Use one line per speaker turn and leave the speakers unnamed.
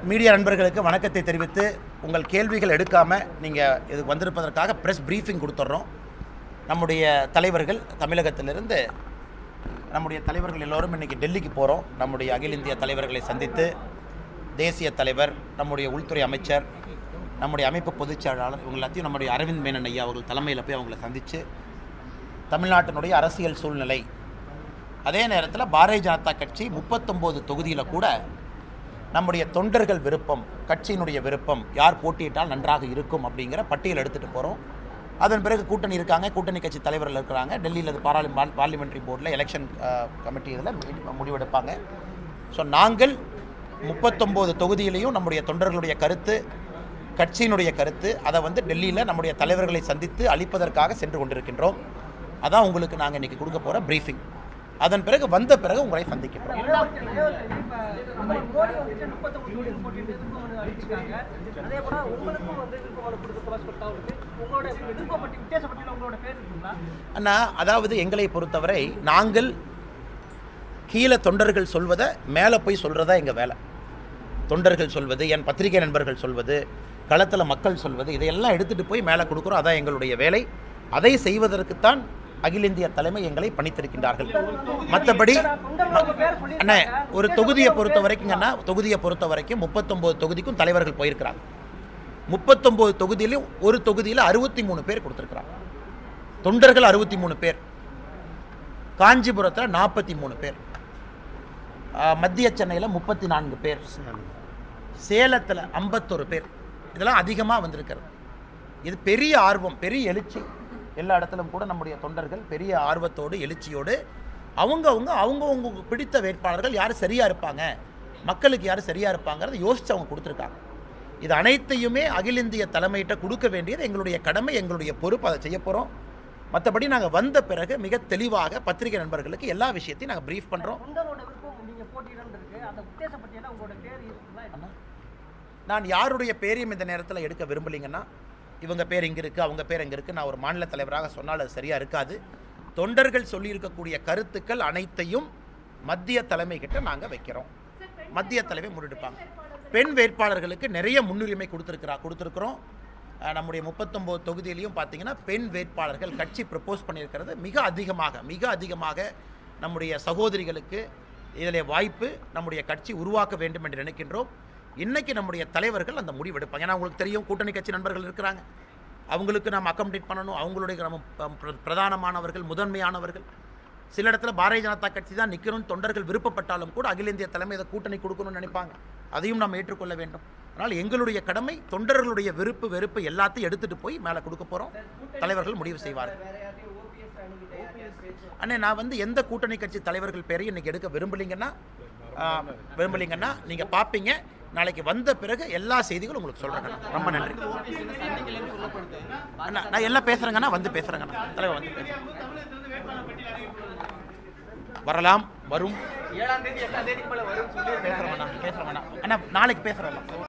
Media நண்பர்களுக்கு வணக்கத்தை தெரிவித்து உங்கள் கேள்விகள் எடுக்காமல் நீங்கள் இது வந்திருப்பதற்காக ப்ரெஸ் ப்ரீஃபிங் கொடுத்துட்றோம். நம்முடைய தலைவர்கள் தமிழகத்திலிருந்து நம்முடைய தலைவர்கள் எல்லோரும் இன்றைக்கி டெல்லிக்கு போகிறோம். நம்முடைய அகில இந்திய தலைவர்களை சந்தித்து தேசிய தலைவர், நம்முடைய உள்துறை அமைச்சர், நம்முடைய அமைப்பு பொதுச் செயலாளர் இவங்க எல்லாத்தையும் நம்முடைய அரவிந்த் மேனன் ஐயா அவர்கள் தலைமையில் போய் அவங்களை சந்தித்து தமிழ்நாட்டினுடைய அரசியல் சூழ்நிலை, அதே நேரத்தில் பாரதிய ஜனதா கட்சி 39 தொகுதியில் கூட நம்முடைய தொண்டர்கள் விருப்பம், கட்சியினுடைய விருப்பம், யார் போட்டியிட்டால் நன்றாக இருக்கும் அப்படிங்கிற பட்டியல் எடுத்துகிட்டு போகிறோம். அதன் பிறகு கூட்டணி இருக்காங்க, கூட்டணி கட்சி தலைவர்கள் இருக்கிறாங்க. டெல்லியில் அது பார்லிமெண்ட்ரி போர்டில் எலெக்ஷன் கமிட்டி இதில் முடிவெடுப்பாங்க. ஸோ நாங்கள் 39 தொகுதியிலையும் நம்முடைய தொண்டர்களுடைய கருத்து, கட்சியினுடைய கருத்து, அதை டெல்லியில் நம்முடைய தலைவர்களை சந்தித்து அளிப்பதற்காக சென்று கொண்டிருக்கின்றோம். அதான் உங்களுக்கு நாங்கள் இன்றைக்கி கொடுக்க போகிற ப்ரீஃபிங். அதன் பிறகு வந்த பிறகு உங்களை சந்திக்கின்றோம். அண்ணா, அதாவது எங்களை பொறுத்தவரை நாங்கள் கீழே தொண்டர்கள் சொல்வதை மேலே போய் சொல்கிறதா எங்கள் வேலை. தொண்டர்கள் சொல்வது, என் பத்திரிகை நண்பர்கள் சொல்வது, களத்தில் மக்கள் சொல்வது, இதையெல்லாம் எடுத்துகிட்டு போய் மேலே கொடுக்குறோம். அதான் எங்களுடைய வேலை. அதை செய்வதற்குத்தான் அகில இந்திய தலைமை எங்களை பணித்திருக்கின்றார்கள். மற்றபடி அண்ணா, ஒரு தொகுதியை பொறுத்த வரைக்குங்கன்னா, தொகுதியை பொறுத்த வரைக்கும் 39 தொகுதிக்கும் தலைவர்கள் போயிருக்கிறாங்க. 39 தொகுதியிலும் ஒரு தொகுதியில் 63 பேர் கொடுத்துருக்குறாங்க. தொண்டர்கள் 63 பேர், காஞ்சிபுரத்தில் 43 பேர், மத்திய சென்னையில் 34 பேர், சேலத்தில் 51 பேர். இதெல்லாம் அதிகமாக வந்திருக்கிறது. இது பெரிய ஆர்வம், பெரிய எழுச்சி. எல்லா இடத்திலும் கூட நம்முடைய தொண்டர்கள் பெரிய ஆர்வத்தோடு, எழுச்சியோடு அவங்கவுங்க பிடித்த வேட்பாளர்கள் யார் சரியாக இருப்பாங்க, மக்களுக்கு யார் சரியாக இருப்பாங்கிறத யோசித்து அவங்க கொடுத்துருக்காங்க. இது அனைத்தையுமே அகில இந்திய தலைமையிட்ட கொடுக்க வேண்டியது எங்களுடைய கடமை, எங்களுடைய பொறுப்பு. அதை செய்ய போகிறோம். மற்றபடி நாங்கள் வந்த பிறகு மிக தெளிவாக பத்திரிகை நண்பர்களுக்கு எல்லா விஷயத்தையும் நாங்கள் ப்ரீஃப் பண்ணுறோம். நான் யாருடைய பேரையும் இந்த நேரத்தில் எடுக்க விரும்பலைங்கன்னா, இவங்க பேர் இங்கே இருக்குது, அவங்க பேர் இங்கே இருக்குது, நான் ஒரு மாநில தலைவராக சொன்னால் அது சரியாக இருக்காது. தொண்டர்கள் சொல்லியிருக்கக்கூடிய கருத்துக்கள் அனைத்தையும் மத்திய தலைமை கிட்ட நாங்கள் வைக்கிறோம். மத்திய தலைமை முன்னெடுப்பாங்க. பெண் வேட்பாளர்களுக்கு நிறைய முன்னுரிமை கொடுத்துருக்குறோம். நம்முடைய 39 தொகுதியிலையும் பார்த்தீங்கன்னா பெண் வேட்பாளர்கள் கட்சி ப்ரப்போஸ் பண்ணியிருக்கிறது மிக அதிகமாக நம்முடைய சகோதரிகளுக்கு இதில் வாய்ப்பு நம்முடைய கட்சி உருவாக்க வேண்டும் என்று நினைக்கின்றோம். இன்றைக்கி நம்முடைய தலைவர்கள் அந்த முடிவெடுப்பாங்க. ஏன்னா உங்களுக்கு தெரியும், கூட்டணி கட்சி நண்பர்கள் இருக்கிறாங்க, அவங்களுக்கு நம்ம அக்கமடேட் பண்ணணும். அவங்களுடைய நம்ம பிரதானமானவர்கள், முதன்மையானவர்கள். சில இடத்துல பாரதிய ஜனதா கட்சி தான் நிற்கணும்னு தொண்டர்கள் விருப்பப்பட்டாலும் கூட அகில இந்திய தலைமை இதை கூட்டணி கொடுக்கணும்னு நினைப்பாங்க. அதையும் நம்ம ஏற்றுக்கொள்ள வேண்டும். அதனால் எங்களுடைய கடமை தொண்டர்களுடைய விருப்பு வெறுப்பு எல்லாத்தையும் எடுத்துகிட்டு போய் மேலே கொடுக்க போகிறோம். தலைவர்கள் முடிவு செய்வார்கள். அண்ணே, நான் எந்த கூட்டணி கட்சி தலைவர்கள் பேரையும் இன்றைக்கி எடுக்க விரும்பலிங்கன்னா நீங்கள் பார்ப்பீங்க. நாளைக்கு வந்த பிறகு எல்லா செய்திகளும் உங்களுக்கு சொல்கிறேங்கண்ணா. ரொம்ப நன்றி அண்ணா. நான் எல்லாம் பேசுகிறேங்கண்ணா, பேசுகிறேங்கண்ணா. தலைவர் பேசுகிறேன். வரலாம், வரும். 7ஆம் தேதி 8ஆம் தேதி பேசுகிறேங்கண்ணா. அண்ணா நாளைக்கு பேசுகிறேன்.